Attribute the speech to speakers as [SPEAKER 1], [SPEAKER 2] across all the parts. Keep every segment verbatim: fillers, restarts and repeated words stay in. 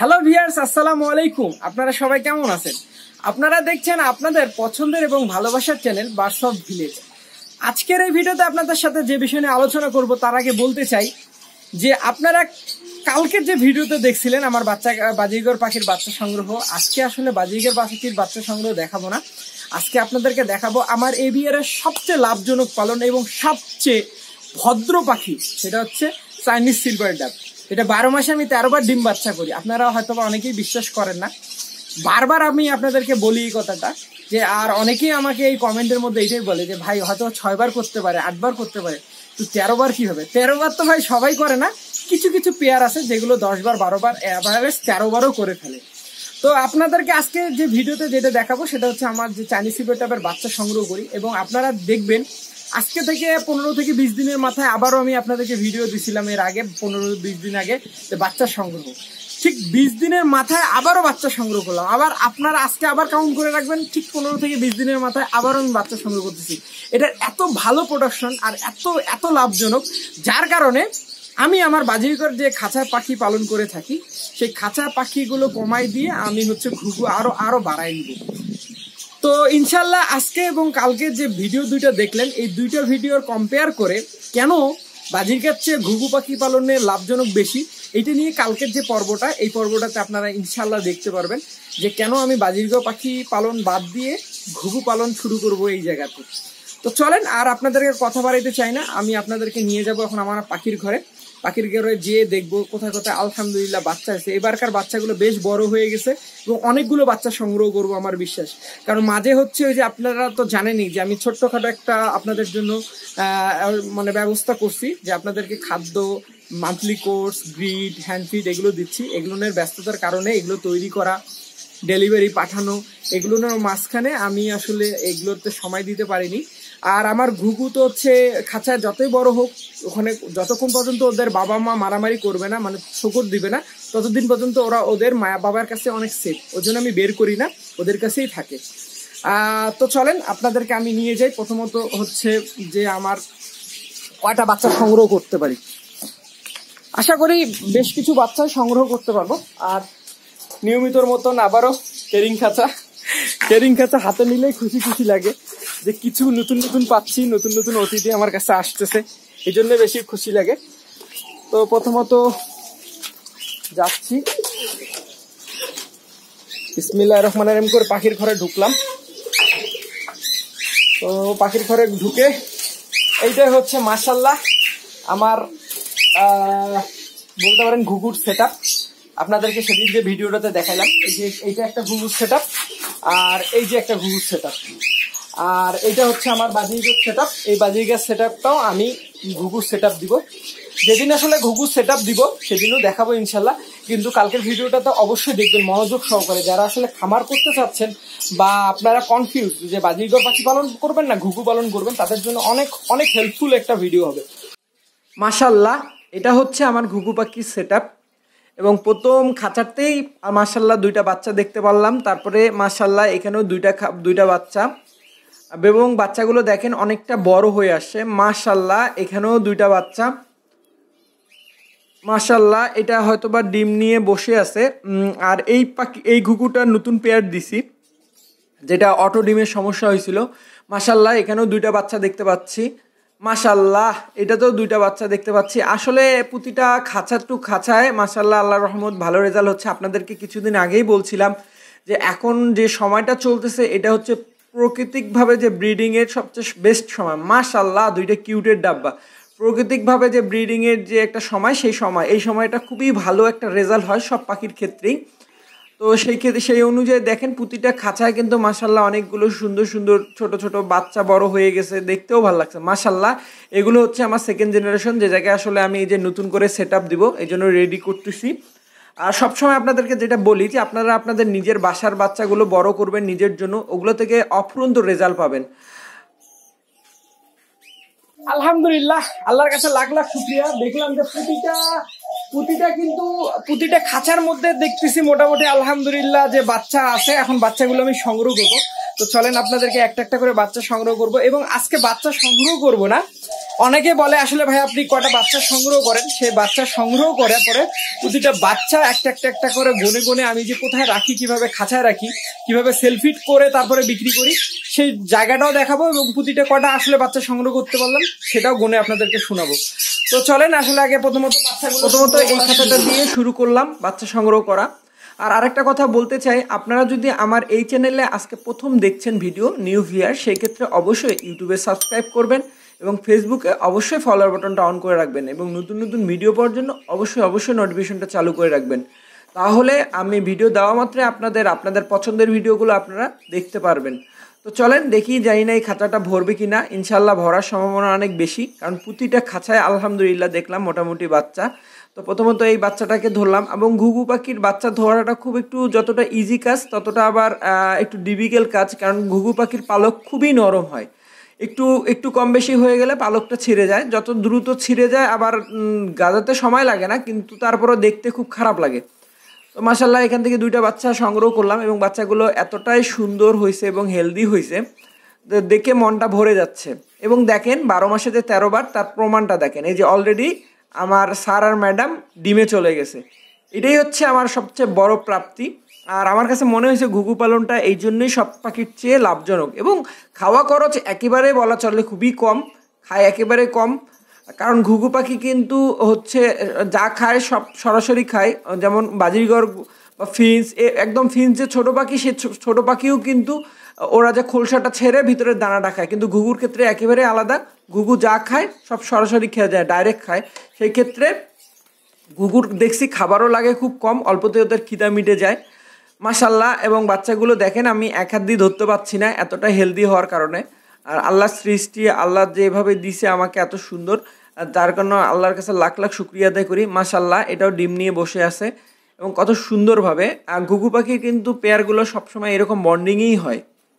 [SPEAKER 1] Hello viewers, আসসালামু আলাইকুম। আপনারা সবাই কেমন আছেন? আপনারা দেখছেন আপনাদের পছন্দের এবং ভালোবাসার চ্যানেল বার্ডস অফ ভিলেজ। আজকের এই ভিডিওতে আপনাদের সাথে যে বিষয় নিয়ে আলোচনা করব তার আগে বলতে চাই যে আপনারা কালকের যে ভিডিওতে দেখছিলেন আমার বাচ্চা বাজিগর পাখির বাচ্চা সংগ্রহ, আজকে আসলে বাজিগর পাখির বাচ্চা সংগ্রহ দেখাবো না। আজকে আপনাদেরকে দেখাবো আমার এভিয়ারের সবচেয়ে লাভজনক পালন এবং সবচেয়ে ভদ্র পাখি, সেটা হচ্ছে চাইনিজ সিলভার ডাব। এটা বারো মাসে আমি তেরো বার ডিম বাচ্চা করি। আপনারা হয়তো বা অনেকেই বিশ্বাস করেন না, বারবার আমি আপনাদেরকে বলি এই কথাটা যে, আর অনেকেই আমাকে এই কমেন্টের মধ্যে এইটাই বলে যে ভাই হয়তো ছয় বার করতে পারে, আট বার করতে পারে, তো তেরো বার কি হবে? তেরো বার তো ভাই সবাই করে না, কিছু কিছু পেয়ার আছে যেগুলো দশ বার বারো বার এভারেজ তেরো বারও করে ফেলে। তো আপনাদেরকে আজকে যে ভিডিওতে যেটা দেখাবো সেটা হচ্ছে আমার যে চাইনিজ সিলভার ডাবের বাচ্চা সংগ্রহ করি, এবং আপনারা দেখবেন আজকে থেকে পনেরো থেকে বিশ দিনের মাথায় আবারও আমি আপনাদেরকে ভিডিও দিছিলাম এর আগে, পনেরো বিশ দিন আগে, যে বাচ্চা সংগ্রহ। ঠিক বিশ দিনের মাথায় আবারও বাচ্চা সংগ্রহ করলাম। আবার আপনারা আজকে আবার কাউন্ট করে রাখবেন, ঠিক পনেরো থেকে বিশ দিনের মাথায় আবারও আমি বাচ্চা সংগ্রহ করতেছি। এটার এত ভালো প্রোডাকশন আর এত এত লাভজনক, যার কারণে আমি আমার বাজিকর যে খাঁচা পাখি পালন করে থাকি সেই খাঁচা পাখিগুলো কমাই দিয়ে আমি হচ্ছে ঘুঘু আরো আরো বাড়াই নিব। তো ইনশাল্লাহ আজকে এবং কালকে যে ভিডিও দুইটা দেখলেন, এই দুইটা ভিডিওর কম্পেয়ার করে কেন বাজিকার চেয়ে ঘুঘু পাখি পালনের লাভজনক বেশি, এইটা নিয়ে কালকের যে পর্বটা, এই পর্বটাতে আপনারা ইনশাল্লাহ দেখতে পারবেন যে কেন আমি বাজিকার পাখি পালন বাদ দিয়ে ঘুঘু পালন শুরু করব এই জায়গাতে। তো চলেন, আর আপনাদেরকে কথা বাড়াইতে চাই না, আমি আপনাদেরকে নিয়ে যাব এখন আমার পাখির ঘরে। পাখির ঘরে যেয়ে দেখবো কোথায় কোথায় আলহামদুলিল্লাহ বাচ্চা আছে। এবারকার বাচ্চাগুলো বেশ বড় হয়ে গেছে এবং অনেকগুলো বাচ্চা সংগ্রহ করবো আমার বিশ্বাস। কারণ মাঝে হচ্ছে ওই যে আপনারা তো জানেনই যে আমি ছোট্টখাটো একটা আপনাদের জন্য মানে ব্যবস্থা করছি, যে আপনাদেরকে খাদ্য, মান্থলি কোর্স, গ্রিড, হ্যান্ড ফিড এগুলো দিচ্ছি। এগুলোর ব্যস্ততার কারণে এগুলো তৈরি করা, ডেলিভারি পাঠানো, এগুলোর মাঝখানে আমি আসলে এগুলোতে সময় দিতে পারিনি। আর আমার ঘুঘু তো হচ্ছে খাঁচায় যতই বড় হোক, ওখানে যতক্ষণ পর্যন্ত ওদের বাবা মা মারামারি করবে না, মানে শকর দিবে না, ততদিন পর্যন্ত ওরা ওদের মায়া বাবার কাছে অনেক সেফ। ওই জন্য আমি বের করি না, ওদের কাছেই থাকে। তো চলেন আপনাদেরকে আমি নিয়ে যাই। প্রথমত হচ্ছে যে আমার কয়টা বাচ্চা সংগ্রহ করতে পারি, আশা করি বেশ কিছু বাচ্চা সংগ্রহ করতে পারবো। আর নিয়মিতর মতন আবারও কেরিং খাঁচা কেরিং খাঁচা হাতে নিলেই খুশি খুশি লাগে যে কিছু নতুন নতুন পাচ্ছি, নতুন নতুন অতিথি আমার কাছে আসতেছে, এই জন্য বেশি খুশি লাগে। তো প্রথমত যাচ্ছি, বিসমিল্লাহির রহমানির রহিম করে পাখির ঘরে ঢুকলাম। তো পাখির ঘরে ঢুকে এইটাই হচ্ছে মাশাআল্লাহ আমার বলতে পারেন ঘুঘুর সেট আপ। আপনাদেরকে সেদিন যে ভিডিওটাতে দেখাইলাম, এই যে এইটা একটা ঘুঘুর সেট আপ, আর এই যে একটা ঘুঘুর সেট আপ, আর এইটা হচ্ছে আমার বাজিগার সেট আপ। এই বাজিগার সেট আপটাও আমি ঘুঘুর সেট আপ দিব। যেদিন আসলে ঘুঘুর সেট আপ দিব সেদিনও দেখাবো ইনশাল্লাহ। কিন্তু কালকের ভিডিওটাতে অবশ্যই দেখবেন মনোযোগ সহকারে, যারা আসলে খামার করতে চাচ্ছেন বা আপনারা কনফিউজ যে বাজিগার পাখি পালন করবেন না ঘুঘু পালন করবেন, তাদের জন্য অনেক অনেক হেল্পফুল একটা ভিডিও হবে। মাশাল্লাহ, এটা হচ্ছে আমার ঘুঘু পাখির সেট আপ, এবং প্রথম খাঁচাতেই মাশাল্লাহ দুইটা বাচ্চা দেখতে পারলাম। তারপরে মাশাল্লাহ এখানেও দুইটা দুইটা বাচ্চা, এবং বাচ্চাগুলো দেখেন অনেকটা বড় হয়ে আসছে। মাশাল্লাহ এখানেও দুইটা বাচ্চা, মাশাল্লাহ এটা হয়তো বা ডিম নিয়ে বসে আছে। আর এই পাখি এই ঘুঘুটার নতুন পেয়ার দিছি, যেটা অটো ডিমের সমস্যা হয়েছিল। মাশাল্লাহ এখানেও দুইটা বাচ্চা দেখতে পাচ্ছি। মাশাল্লাহ এটাতেও দুইটা বাচ্চা দেখতে পাচ্ছি। আসলে প্রতিটা খাঁচা টু খাঁচায় মাশাল্লাহ আল্লাহর রহমত ভালো রেজাল্ট হচ্ছে। আপনাদেরকে কিছুদিন আগেই বলছিলাম যে এখন যে সময়টা চলতেছে এটা হচ্ছে প্রাকৃতিকভাবে যে ব্রিডিংয়ের সবচেয়ে বেস্ট সময়। মাশাল্লাহ দুইটা কিউটের ডাব্বা, প্রাকৃতিকভাবে যে ব্রিডিংয়ের যে একটা সময়, সেই সময় এই সময়টা খুবই ভালো একটা রেজাল্ট হয় সব পাখির ক্ষেত্রেই। তো সেই ক্ষেত্রে সেই অনুযায়ী দেখেন প্রতিটা খাঁচায় কিন্তু মাশাল্লাহ অনেকগুলো সুন্দর সুন্দর ছোট ছোট বাচ্চা বড় হয়ে গেছে, দেখতেও ভালো লাগছে মাশাল্লাহ। এগুলো হচ্ছে আমার সেকেন্ড জেনারেশন, যে জায়গায় আসলে আমি এই যে নতুন করে সেট আপ দিব, এই জন্য রেডি করতেছি। আর সবসময় আপনাদেরকে যেটা বলি যে আপনারা আপনাদের নিজের বাসার বাচ্চাগুলো বড় করবেন নিজের জন্য, ওগুলো থেকে অফুরন্ত রেজাল্ট পাবেন। আলহামদুলিল্লাহ, আল্লাহর কাছে লাখ লাখ শুকরিয়া। দেখলাম যে প্রতিটা প্রতিটা কিন্তু প্রতিটা খাঁচার মধ্যে দেখতেছি মোটামুটি আলহামদুলিল্লাহ যে বাচ্চা আছে। এখন বাচ্চাগুলো আমি সংগ্রহ করবো। তো তো চলেন আপনাদেরকে একটা একটা করে বাচ্চা সংগ্রহ করব। এবং আজকে বাচ্চা সংগ্রহ করব না, অনেকে বলে আসলে ভাই আপনি কয়টা বাচ্চা সংগ্রহ করেন, সেই বাচ্চা সংগ্রহ করে পরে প্রতিটা বাচ্চা একটা একটা একটা করে গনে গনে আমি যে কোথায় রাখি, কিভাবে খাঁচায় রাখি, কিভাবে সেলফিট করে তারপরে বিক্রি করি, সেই জায়গাটাও দেখাবো এবং প্রতিটা কয়টা আসলে বাচ্চা সংগ্রহ করতে পারলাম সেটাও গনে আপনাদেরকে শোনাবো। তো চলেন আসলে আগে প্রথমত বাচ্চাগুলো প্রথমত এই খাঁচাটা দিয়ে শুরু করলাম বাচ্চা সংগ্রহ করা। আর আরেকটা কথা বলতে চাই, আপনারা যদি আমার এই চ্যানেলে আজকে প্রথম দেখছেন ভিডিও নিউ ভিউয়ার, সেই ক্ষেত্রে অবশ্যই ইউটিউবে সাবস্ক্রাইব করবেন এবং ফেসবুকে অবশ্যই ফলোয়ার বাটনটা অন করে রাখবেন এবং নতুন নতুন ভিডিও পাওয়ার জন্য অবশ্যই অবশ্যই নোটিফিকেশনটা চালু করে রাখবেন। তাহলে আমি ভিডিও দেওয়া মাত্রই আপনাদের আপনাদের পছন্দের ভিডিওগুলো আপনারা দেখতে পারবেন। তো চলেন দেখি, জানি না এই খাঁচাটা ভরবে কি না, ইনশাল্লাহ ভরার সম্ভাবনা অনেক বেশি, কারণ প্রতিটা খাঁচায় আলহামদুলিল্লাহ দেখলাম মোটামুটি বাচ্চা। তো প্রথমত এই বাচ্চাটাকে ধরলাম এবং ঘুঘু পাখির বাচ্চা ধরাটা খুব একটু যতটা ইজি কাজ ততটা আবার একটু ডিফিকাল্ট কাজ, কারণ ঘুঘু পাখির পালক খুবই নরম হয়, একটু একটু কম বেশি হয়ে গেলে পালকটা ছিঁড়ে যায়, যত দ্রুত ছিঁড়ে যায় আবার গাজাতে সময় লাগে না, কিন্তু তারপরও দেখতে খুব খারাপ লাগে। তো মাশাল্লাহ এখান থেকে দুইটা বাচ্চা সংগ্রহ করলাম এবং বাচ্চাগুলো এতটাই সুন্দর হয়েছে এবং হেলদি হয়েছে, দেখে মনটা ভরে যাচ্ছে। এবং দেখেন বারো মাসে যে তেরো বার তার প্রমাণটা দেখেন, এই যে অলরেডি আমার স্যার আর ম্যাডাম ডিমে চলে গেছে, এটাই হচ্ছে আমার সবচেয়ে বড় প্রাপ্তি। আর আমার কাছে মনে হয়েছে ঘুঘু পালনটা এই জন্যই সব পাখির চেয়ে লাভজনক এবং খাওয়া খরচ একেবারে বলা চলে খুবই কম, খায় একেবারে কম, কারণ ঘুঘু পাখি কিন্তু হচ্ছে যা খায় সব সরাসরি খায়, যেমন বাজিগর বা ফিন্স, একদম ফিন্স যে ছোটো পাখি, সে ছোটো পাখিও কিন্তু ওরা যে খোলসাটা ছেড়ে ভিতরের দানাটা খায়, কিন্তু ঘুঘুর ক্ষেত্রে একেবারে আলাদা, ঘুঘু যা খায় সব সরাসরি খেয়ে যায়, ডাইরেক্ট খায়। সেই ক্ষেত্রে ঘুঘুর দেখছি খাবারও লাগে খুব কম, অল্পতে ওদের খিদা মিটে যায় মাশাল্লাহ। এবং বাচ্চাগুলো দেখেন আমি এক হাত দিয়ে ধরতে পারছি না, এতটা হেলদি হওয়ার কারণে। আর আল্লাহর সৃষ্টি, আল্লাহ যেভাবে দিছে আমাকে এত সুন্দর, যার কারণে আল্লাহর কাছে লাখ লাখ শুক্রিয়া আদায় করি মাশাল্লাহ। এটাও ডিম নিয়ে বসে আছে এবং কত সুন্দরভাবে। আর ঘুঘু পাখির কিন্তু পেয়ারগুলো সবসময় এরকম বন্ডিংই হয়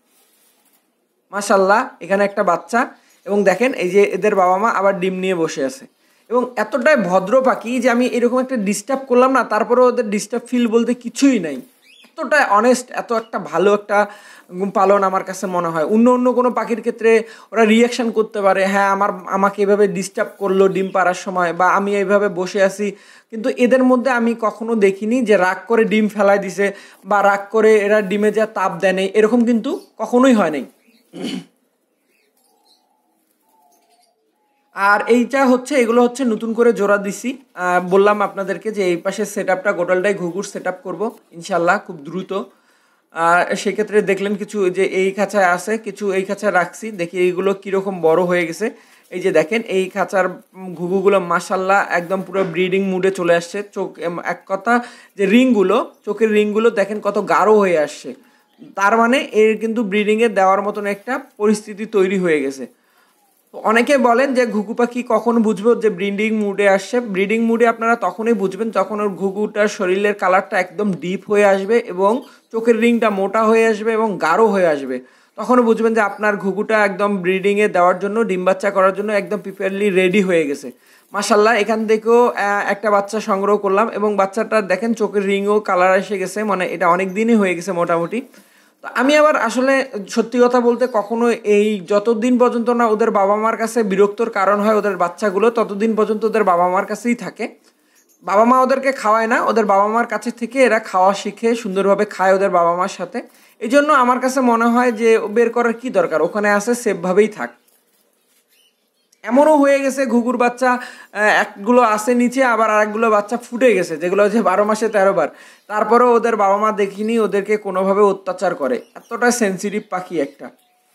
[SPEAKER 1] মাশাল্লাহ। এখানে একটা বাচ্চা এবং দেখেন এই যে এদের বাবা মা আবার ডিম নিয়ে বসে আছে এবং এতটাই ভদ্র পাখি যে আমি এরকম একটা ডিস্টার্ব করলাম না, তারপরেও ওদের ডিস্টার্ব ফিল বলতে কিছুই নাই, এতটাই অনেস্ট, এত একটা ভালো একটা পালন আমার কাছে মনে হয়। অন্য অন্য কোনো পাখির ক্ষেত্রে ওরা রিয়াকশান করতে পারে, হ্যাঁ আমার আমাকে এভাবে ডিস্টার্ব করলো ডিম পাড়ার সময়, বা আমি এইভাবে বসে আছি, কিন্তু এদের মধ্যে আমি কখনো দেখিনি যে রাগ করে ডিম ফেলাই দিছে বা রাগ করে এরা ডিমে যা তাপ দেয় নেই, এরকম কিন্তু কখনোই হয় নাই। আর এইটা হচ্ছে এগুলো হচ্ছে নতুন করে জোড়া দিছি, বললাম আপনাদেরকে যে এই পাশের সেট আপটা গোটালটাই ঘুঘুর সেট আপ করবো ইনশাল্লাহ খুব দ্রুত। আর সেক্ষেত্রে দেখলেন কিছু যে এই খাঁচায় আছে, কিছু এই খাঁচায় রাখছি, দেখি এইগুলো কীরকম বড় হয়ে গেছে। এই যে দেখেন এই খাঁচার ঘুঘুগুলো মাশাল্লাহ একদম পুরো ব্রিডিং মুডে চলে আসছে। চোখ, এক কথা যে রিংগুলো, চোখের রিংগুলো দেখেন কত গাঢ় হয়ে আসছে, তার মানে এর কিন্তু ব্রিডিংয়ে দেওয়ার মতন একটা পরিস্থিতি তৈরি হয়ে গেছে। অনেকে বলেন যে ঘুঘু পাখি কখন বুঝবো যে ব্রিডিং মুডে আসছে, ব্রিডিং মুডে আপনারা তখনই বুঝবেন যখন ওর ঘুঘুটার শরীরের কালারটা একদম ডিপ হয়ে আসবে এবং চোখের রিংটা মোটা হয়ে আসবে এবং গাঢ় হয়ে আসবে, তখনও বুঝবেন যে আপনার ঘুঘুটা একদম ব্রিডিংয়ে দেওয়ার জন্য, ডিম বাচ্চা করার জন্য একদম প্রিপেয়ারলি রেডি হয়ে গেছে মাশাল্লাহ। এখান থেকেও একটা বাচ্চা সংগ্রহ করলাম এবং বাচ্চাটা দেখেন চোখের রিংও কালার এসে গেছে, মানে এটা অনেক দিনই হয়ে গেছে মোটামুটি। তো আমি আবার আসলে সত্যি কথা বলতে কখনো এই যতদিন পর্যন্ত না ওদের বাবা মার কাছে বিরক্তর কারণ হয় ওদের বাচ্চাগুলো, ততদিন পর্যন্ত ওদের বাবা মার কাছেই থাকে। বাবা মা ওদেরকে খাওয়ায় না, ওদের বাবা মার কাছে থেকে এরা খাওয়া শিখে সুন্দরভাবে খায় ওদের বাবা মার সাথে। এই জন্য আমার কাছে মনে হয় যে বের করার কি দরকার, ওখানে আছে সেফভাবেই থাক। এমনও হয়ে গেছে ঘুঘুর বাচ্চা একগুলো আসে নিচে, আবার আরেকগুলো বাচ্চা ফুটে গেছে, যেগুলো হচ্ছে বারো মাসে তেরো বার, তারপরেও ওদের বাবা মা দেখিনি ওদেরকে কোনোভাবে অত্যাচার করে, এতটা সেন্সিটিভ পাখি একটা।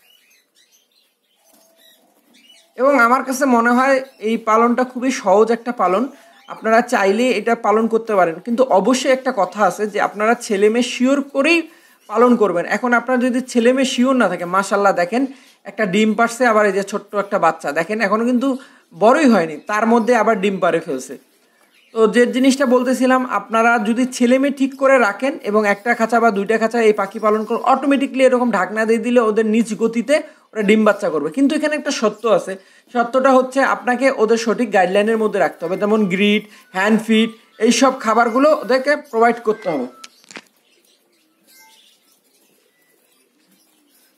[SPEAKER 1] এবং আমার কাছে মনে হয় এই পালনটা খুবই সহজ একটা পালন, আপনারা চাইলে এটা পালন করতে পারেন, কিন্তু অবশ্যই একটা কথা আছে যে আপনারা ছেলে মেয়ে শিওর করেই পালন করবেন। এখন আপনার যদি ছেলে মেয়ে শিওর না থাকে, মাশাল্লাহ দেখেন একটা ডিম পারছে, আবার এই যে ছোট্ট একটা বাচ্চা দেখেন এখনও কিন্তু বড়ই হয়নি, তার মধ্যে আবার ডিম পারে ফেলছে। তো যে জিনিসটা বলতেছিলাম, আপনারা যদি ছেলে মেয়ে ঠিক করে রাখেন এবং একটা খাঁচা বা দুইটা খাঁচা এই পাখি পালন করে অটোমেটিকলি এরকম ঢাকনা দিয়ে দিলে ওদের নিজ গতিতে ওরা ডিম বাচ্চা করবে। কিন্তু এখানে একটা সত্য আছে, সত্যটা হচ্ছে আপনাকে ওদের সঠিক গাইডলাইনের মধ্যে রাখতে হবে, যেমন গ্রিড, হ্যান্ড ফিড, এইসব খাবারগুলো ওদেরকে প্রোভাইড করতে হবে।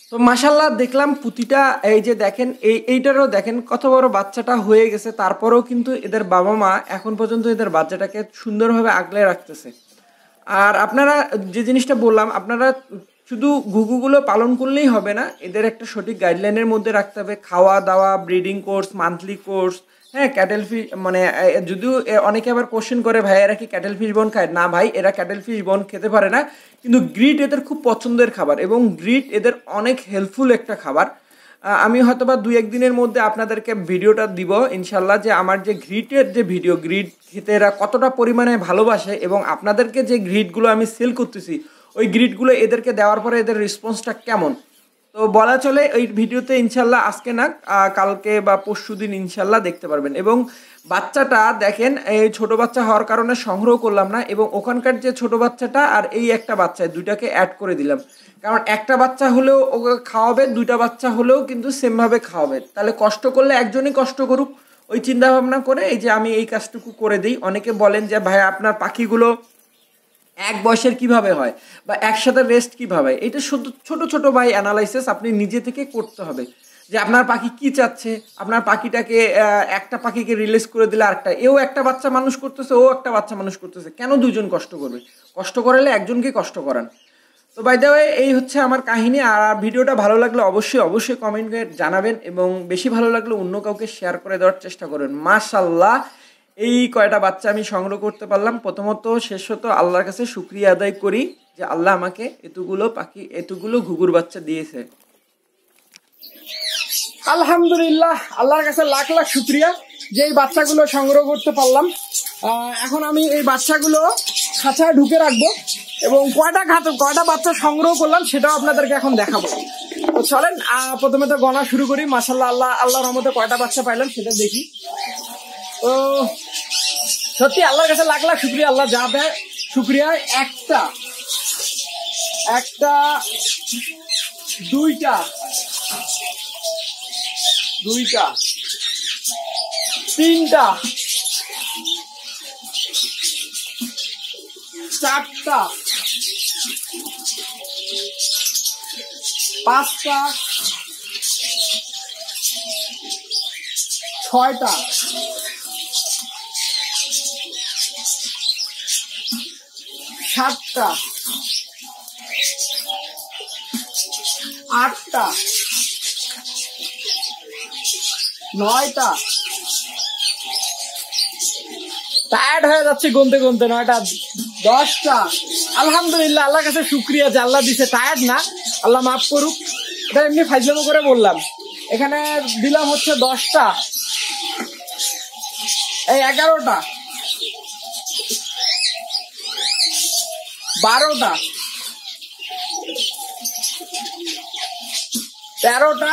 [SPEAKER 1] তো মাশাল্লাহ দেখলাম পুঁতিটা, এই যে দেখেন এই এইটারও দেখেন কত বড় বাচ্চাটা হয়ে গেছে, তারপরেও কিন্তু এদের বাবা মা এখন পর্যন্ত এদের বাচ্চাটাকে সুন্দরভাবে আগলে রাখতেছে। আর আপনারা যে জিনিসটা বললাম, আপনারা শুধু ঘুঘুগুলো পালন করলেই হবে না, এদের একটা সঠিক গাইডলাইনের মধ্যে রাখতে হবে। খাওয়া দাওয়া, ব্রিডিং কোর্স, মান্থলি কোর্স, হ্যাঁ ক্যাটেল ফিশ, মানে যদিও অনেকে আবার কোশ্চেন করে ভাই এরা কি ক্যাটেল ফিশ বোন খায়, না ভাই এরা ক্যাটেল ফিশ বোন খেতে পারে না, কিন্তু গ্রিট এদের খুব পছন্দের খাবার এবং গ্রিট এদের অনেক হেল্পফুল একটা খাবার। আমি হয়তো বা দুই একদিনের মধ্যে আপনাদেরকে ভিডিওটা দিব ইনশাল্লাহ, যে আমার যে গ্রিটের যে ভিডিও, গ্রিট খেতে এরা কতটা পরিমাণে ভালোবাসে এবং আপনাদেরকে যে গ্রিটগুলো আমি সেল করতেছি ওই গ্রিটগুলো এদেরকে দেওয়ার পরে এদের রেসপন্সটা কেমন। তো বলা চলে এই ভিডিওতে ইনশাল্লাহ আজকে না কালকে বা পরশু দিন ইনশাল্লাহ দেখতে পারবেন। এবং বাচ্চাটা দেখেন এই ছোট বাচ্চা হওয়ার কারণে সংগ্রহ করলাম না, এবং ওখানকার যে ছোট বাচ্চাটা আর এই একটা বাচ্চা দুইটাকে অ্যাড করে দিলাম, কারণ একটা বাচ্চা হলেও ওকে খাওয়াবে, দুইটা বাচ্চা হলেও কিন্তু সেমভাবে খাওয়াবে, তাহলে কষ্ট করলে একজনই কষ্ট করুক, ওই চিন্তা ভাবনা করে এই যে আমি এই কাজটুকু করে দিই। অনেকে বলেন যে ভাই আপনার পাখিগুলো এক বয়সের কিভাবে হয় বা একসাথে রেস্ট কিভাবে, এটা শুধু ছোট ছোট ভাই অ্যানালাইসিস আপনি নিজে থেকে করতে হবে, যে আপনার পাখি কি চাচ্ছে, আপনার পাখিটাকে একটা পাখিকে রিলিজ করে দিলে আরেকটা, এও একটা বাচ্চা মানুষ করতেছে, ও একটা বাচ্চা মানুষ করতেছে, কেন দুজন কষ্ট করবে, কষ্ট করালে একজনকে কষ্ট করান। তো বাই দ্য ওয়ে এই হচ্ছে আমার কাহিনী। আর ভিডিওটা ভালো লাগলে অবশ্যই অবশ্যই কমেন্টে জানাবেন এবং বেশি ভালো লাগলে অন্য কাউকে শেয়ার করে দেওয়ার চেষ্টা করবেন। মাশাল্লাহ এই কয়টা বাচ্চা আমি সংগ্রহ করতে পারলাম, প্রথমত শেষত আল্লাহর কাছে শুকরিয়া আদায় করি যে আল্লাহ আমাকে এতগুলো পাখি এতগুলো ঘুঘুর বাচ্চা দিয়েছে। আলহামদুলিল্লাহ, আল্লাহর কাছে লাখ লাখ শুকরিয়া যে এই বাচ্চাগুলো সংগ্রহ করতে পারলাম। এখন আমি এই বাচ্চাগুলো খাঁচায় ঢুকে রাখবো এবং কয়টা খাঁচা কয়টা বাচ্চা সংগ্রহ করলাম সেটাও আপনাদেরকে এখন দেখাবো। তো চলেন প্রথমে তো গণা শুরু করি। মাশাল্লাহ আল্লাহ আল্লাহর রহমতে কয়টা বাচ্চা পাইলাম সেটা দেখি। তো সত্যি আল্লাহর কাছে লাখ লাখ শুকরিয়া, আল্লাহ যা দেয় শুকরিয়া। একটা একটা দুইটা দুইটা তিনটা চারটা পাঁচটা ছয়টা সাতটা আটটা নয়টা, টায়ার্ড হয়ে যাচ্ছে গুনতে গুনতে, নয়টা দশটা। আলহামদুলিল্লাহ আল্লাহর কাছে শুকরিয়া যে আল্লাহ দিছে, টায়ার্ড না, আল্লাহ মাফ করুক, এটা এমনি ফাইজলামো করে বললাম। এখানে দিলাম হচ্ছে দশটা, এই এগারোটা, বারোটা, তেরোটা,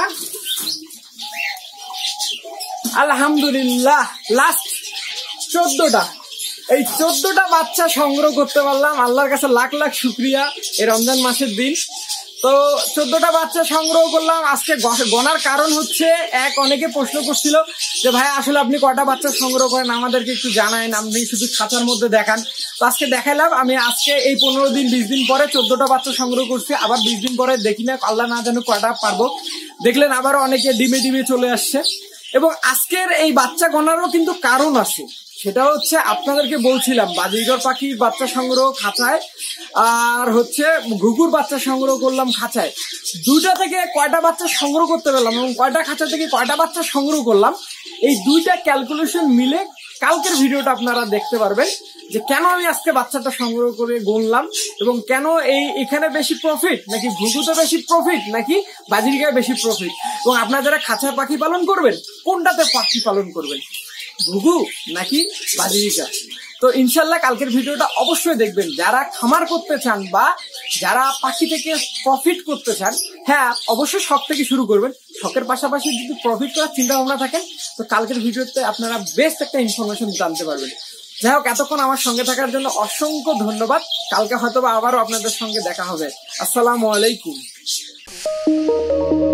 [SPEAKER 1] আলহামদুলিল্লাহ লাস্ট চোদ্দটা। এই চোদ্দটা বাচ্চা সংগ্রহ করতে পারলাম, আল্লাহর কাছে লাখ লাখ শুকরিয়া এই রমজান মাসের দিন। তো চোদ্দটা বাচ্চা সংগ্রহ করলাম আজকে। গণার কারণ হচ্ছে এক, অনেকে প্রশ্ন করছিল যে ভাই আসলে আপনি কয়টা বাচ্চা সংগ্রহ করেন, আমাদেরকে একটু জানায়েন, আপনি শুধু খাঁচার মধ্যে দেখান। তো আজকে দেখালাম আমি আজকে এই পনেরো দিন বিশ দিন পরে চোদ্দটা বাচ্চা সংগ্রহ করছি, আবার বিশ দিন পরে দেখি না, আল্লাহ না জানো কয়টা পারবো। দেখলেন আবার অনেকে ডিমে ডিমে চলে আসছে। এবং আজকের এই বাচ্চা গণারও কিন্তু কারণ আছে, সেটা হচ্ছে আপনাদেরকে বলছিলাম বাজিগর পাখির বাচ্চা সংগ্রহ খাঁচায়, আর হচ্ছে ঘুঘুর বাচ্চা সংগ্রহ করলাম খাঁচায়। দুইটা থেকে কয়টা বাচ্চা সংগ্রহ করতে পারলাম এবং কয়টা খাঁচা থেকে কয়টা বাচ্চা সংগ্রহ করলাম, এই দুইটা ক্যালকুলেশন মিলে কালকের ভিডিওটা আপনারা দেখতে পারবেন যে কেন আমি আজকে বাচ্চাটা সংগ্রহ করে গুনলাম এবং কেন এই এখানে বেশি প্রফিট, নাকি ঘুঘুতে বেশি প্রফিট, নাকি বাজিরিকায় বেশি প্রফিট। এবং আপনারা যারা খাঁচার পাখি পালন করবেন কোনটাতে পাখি পালন করবেন, ঘুঘু নাকি বাজিরিকা। তো ইনশাল্লাহ কালকের ভিডিওটা অবশ্যই দেখবেন। যারা খামার করতে চান বা যারা পাখি থেকে প্রফিট করতে চান, হ্যাঁ অবশ্যই শখ থেকে শুরু করবেন, শখের পাশাপাশি যদি প্রফিট করার চিন্তা ভাবনা থাকেন তো কালকের ভিডিওতে আপনারা বেস্ট একটা ইনফরমেশন জানতে পারবেন। যাই হোক, এতক্ষণ আমার সঙ্গে থাকার জন্য অসংখ্য ধন্যবাদ। কালকে হয়তো বা আবারও আপনাদের সঙ্গে দেখা হবে। আসসালামু আলাইকুম।